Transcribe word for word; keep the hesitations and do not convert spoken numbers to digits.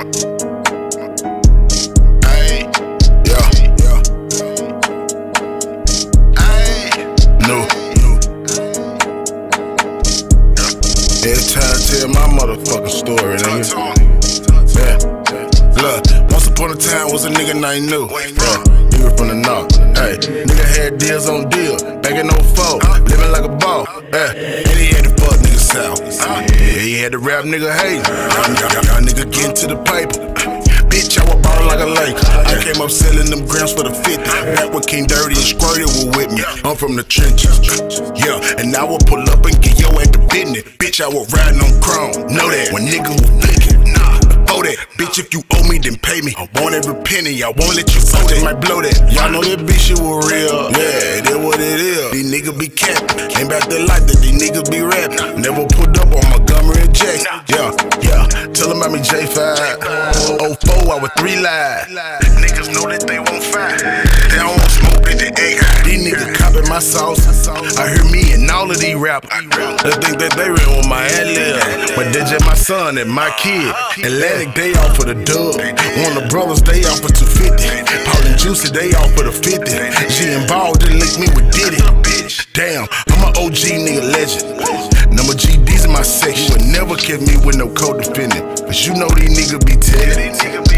Ay, yeah, yeah. Ay, no. Every time I tell my motherfucking story, nigga. Yeah. Look, once upon a time was a nigga named New. Yeah, he was from the north. Hey, nigga had deals on deal, back in oh four, living like a ball. Yeah, and he had to fuck niggas south. Yeah, he had to rap nigga hate. Y'all nigga getting to the paper. Bitch, I was ballin' like a lake. I came up selling them grams for the fifty. Back when King Dirty and Squirty were with me. I'm from the trenches. Yeah, and I will pull up and get yo at the business. Bitch, I was riding on chrome. Know that when niggas was flicking. Nah, before that. Bitch, if you owe me, then pay me. I want every penny. I won't let you owe that. Might blow that. Y'all know that bitch shit was real. Yeah, that what it is. These niggas be capping. Came back to life that these niggas be rapping. Never put up on Montgomery and Jack. Yeah, yeah. Tell them about me J five. oh four, I was three live. Niggas know that they won't fight. They don't want smoke, bitch, they ain't high. These niggas copying my sauce. I hear me and all of these rappers. They think that they real with my ad-lib, but they just my son and my kid. Atlantic, they off for the dub. One of the brothers, they off for two fifty. Paul and Juicy, they off for the fifty. G and Ball didn't link me with Diddy. Damn, I'm an O G nigga legend. Number G D's in my section. Would never kept me with no co-defendant. But you know these niggas be telling.